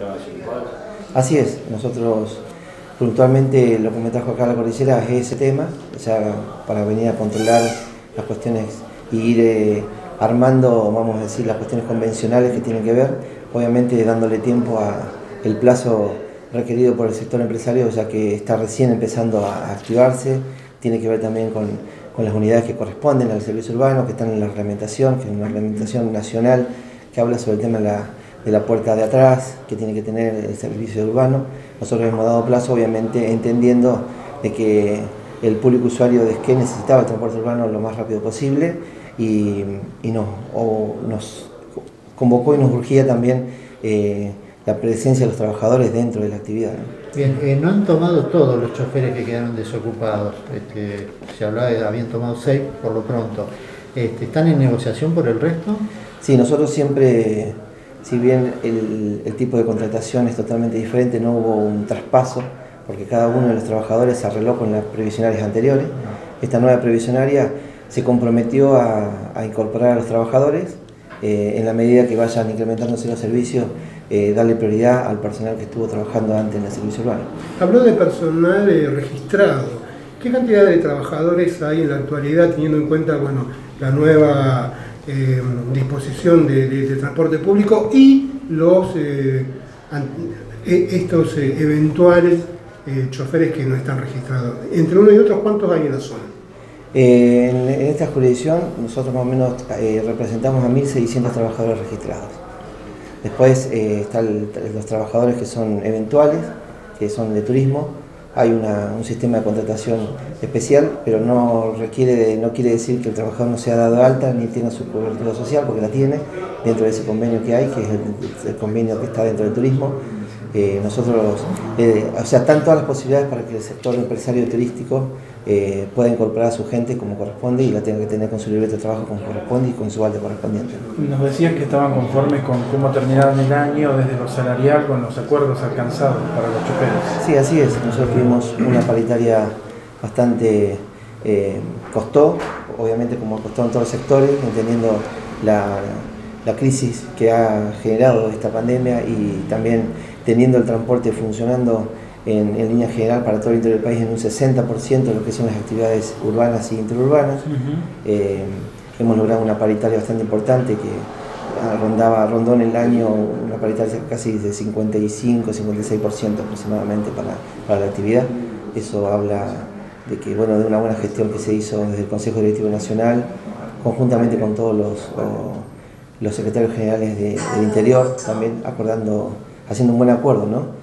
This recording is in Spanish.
Así es, nosotros puntualmente lo que me trajo acá a la cordillera es ese tema, ya para venir a controlar las cuestiones y ir armando, vamos a decir, las cuestiones convencionales que tienen que ver, obviamente dándole tiempo al plazo requerido por el sector empresario, ya que está recién empezando a activarse, tiene que ver también con las unidades que corresponden al servicio urbano, que están en la reglamentación, que es una reglamentación nacional que habla sobre el tema de la puerta de atrás que tiene que tener el servicio urbano. Nosotros hemos dado plazo, obviamente, entendiendo de que el público usuario de Esquel necesitaba el transporte urbano lo más rápido posible y nos convocó y nos urgía también la presencia de los trabajadores dentro de la actividad, ¿no? Bien, no han tomado todos los choferes que quedaron desocupados, se hablaba de habían tomado 6 por lo pronto. ¿Están en negociación por el resto? Sí, nosotros siempre, si bien el tipo de contratación es totalmente diferente, no hubo un traspaso, porque cada uno de los trabajadores se arregló con las previsionarias anteriores. Esta nueva previsionaria se comprometió a incorporar a los trabajadores en la medida que vayan incrementándose los servicios, darle prioridad al personal que estuvo trabajando antes en el servicio urbano. Habló de personal registrado. ¿Qué cantidad de trabajadores hay en la actualidad, teniendo en cuenta la nueva disposición de transporte público y estos eventuales choferes que no están registrados? Entre uno y otro, ¿cuántos hay en la zona? En esta jurisdicción nosotros más o menos representamos a 1.600 trabajadores registrados. Después están los trabajadores que son eventuales, que son de turismo. Hay un sistema de contratación especial, pero no quiere decir que el trabajador no sea dado de alta ni tenga su cobertura social, porque la tiene dentro de ese convenio que hay, que es el convenio que está dentro del turismo. Están todas las posibilidades para que el sector empresario turístico pueda incorporar a su gente como corresponde y la tenga que tener con su libreta de trabajo como corresponde y con su alta correspondiente. Nos decían que estaban conformes con cómo terminaron el año desde lo salarial con los acuerdos alcanzados para los choferes. Sí, así es. Nosotros tuvimos una paritaria bastante costó, obviamente como costó en todos los sectores, entendiendo la crisis que ha generado esta pandemia y también teniendo el transporte funcionando en línea general para todo el interior del país en un 60% de lo que son las actividades urbanas y interurbanas. Hemos logrado una paritaria bastante importante que rondó en el año una paritaria casi de 55-56% aproximadamente para la actividad. Eso habla de que de una buena gestión que se hizo desde el Consejo Directivo Nacional, conjuntamente con todos los secretarios generales del interior, también haciendo un buen acuerdo, ¿no?